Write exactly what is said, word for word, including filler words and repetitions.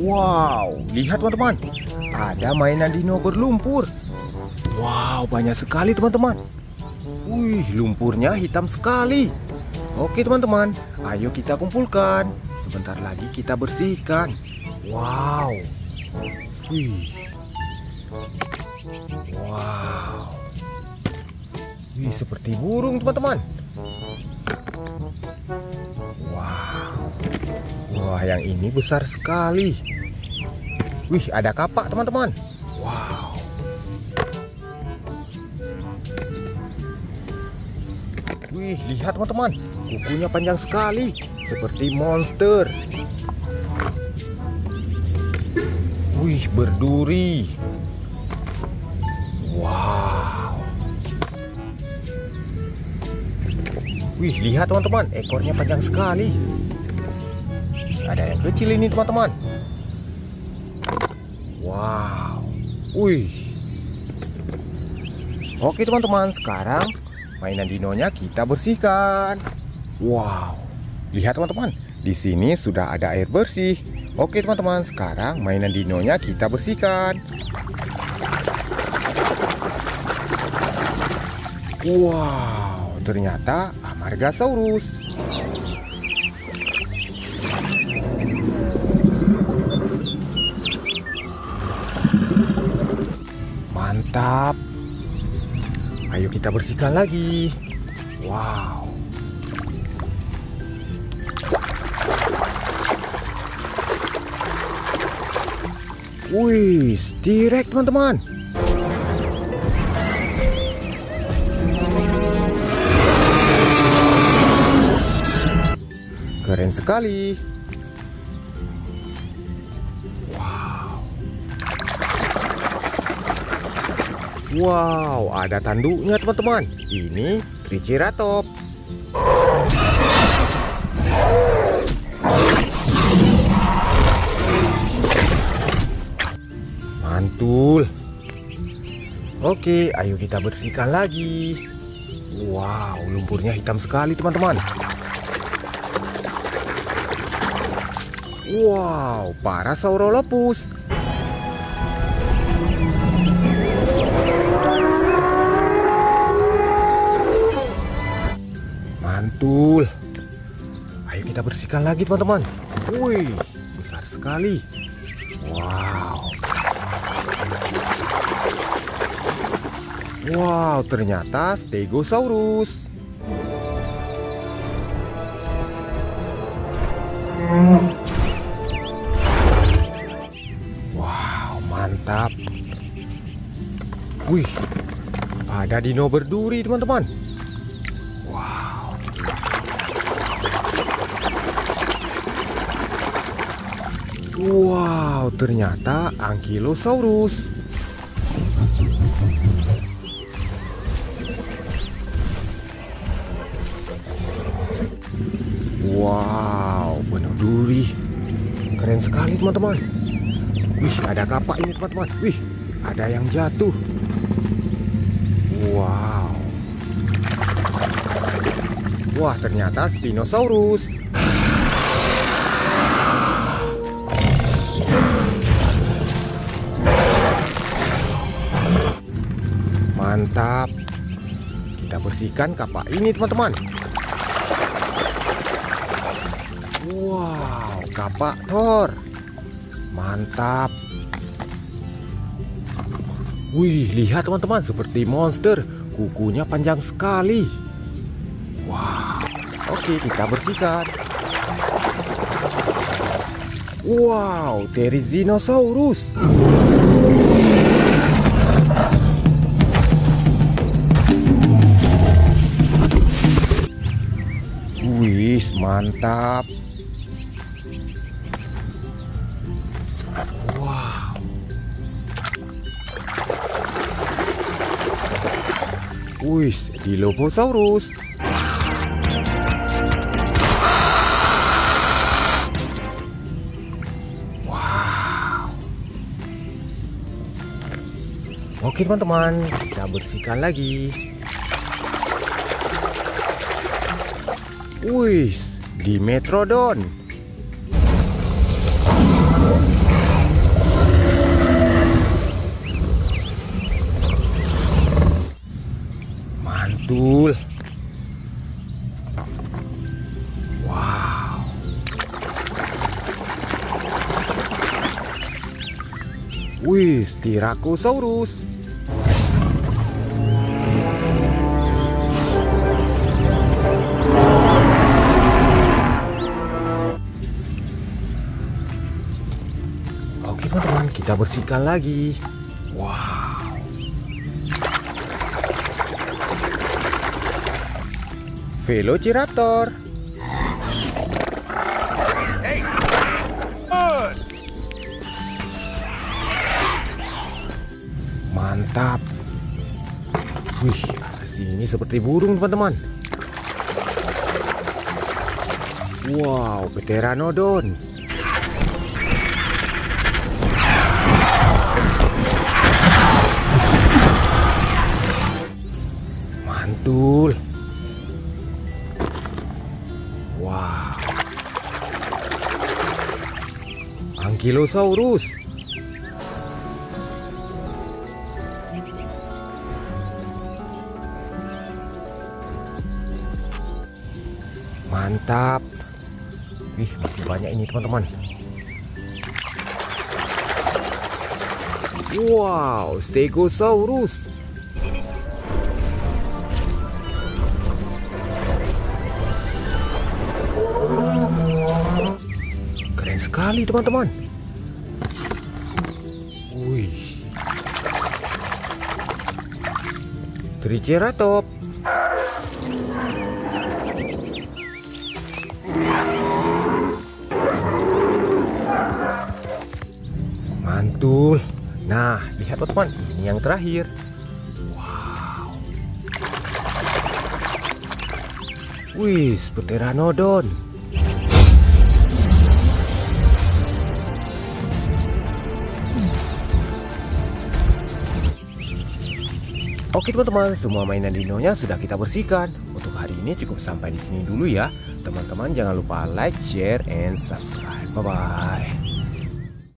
Wow, lihat teman-teman, ada mainan dino berlumpur. Wow, banyak sekali teman-teman. Wih, lumpurnya hitam sekali. Oke teman-teman, ayo kita kumpulkan. Sebentar lagi kita bersihkan. Wow. Wih. Wow. Wih, seperti burung teman-teman. Wow. Wah, yang ini besar sekali. Wih, ada kapak teman-teman. Wow. Wih, lihat teman-teman, kukunya panjang sekali, seperti monster. Wih, berduri. Wow. Wih, lihat teman-teman, ekornya panjang sekali. Ada yang kecil ini teman-teman. Wow. Wih. Oke teman-teman, sekarang mainan dinonya kita bersihkan. Wow. Lihat teman-teman, di sini sudah ada air bersih. Oke teman-teman, sekarang mainan dinonya kita bersihkan. Wow, ternyata Amargasaurus. Mantap. Ayo kita bersihkan lagi. Wow. Wih, T-Rex teman-teman. Keren sekali. Wow. Wow, ada tanduknya teman-teman. Ini Triceratops. Mantul. Oke, ayo kita bersihkan lagi. Wow, lumpurnya hitam sekali teman-teman. Wow, Parasaurolophus. Mantul. Ayo kita bersihkan lagi teman-teman. Wih, besar sekali. Wow. Wow, ternyata Stegosaurus. Wow, mantap. Wih, ada dino berduri teman-teman. Wow. Wow, ternyata Ankylosaurus. Wow, benar duri. Keren sekali teman-teman. Wih, ada kapak ini teman-teman. Wih, ada yang jatuh. Wow. Wah, ternyata Spinosaurus. Mantap. Kita bersihkan kapak ini teman-teman. Wow, kapak Thor. Mantap. Wih, lihat teman-teman, seperti monster. Kukunya panjang sekali. Wow. Oke, kita bersihkan. Wow, Therizinosaurus. Wih, mantap. Wih, Dilophosaurus. Wow. Oke teman-teman, kita bersihkan lagi. Wih, Dimetrodon. Wih, Styracosaurus. Oke teman-teman, kita bersihkan lagi. Wow. Velociraptor. Mantap. Wih, sini seperti burung teman-teman. Wow, Pteranodon. Mantul. Wow. Ankylosaurus. Mantap. Wih, masih banyak ini teman-teman. Wow, Stegosaurus. Keren sekali teman-teman. Wih. Triceratops. Mantul. Nah, lihat teman-teman, ini yang terakhir. Wow. Wih, Pteranodon. Oke teman-teman, semua mainan dinonya sudah kita bersihkan. Untuk hari ini cukup sampai di sini dulu ya. Teman-teman jangan lupa like, share, and subscribe. Bye-bye.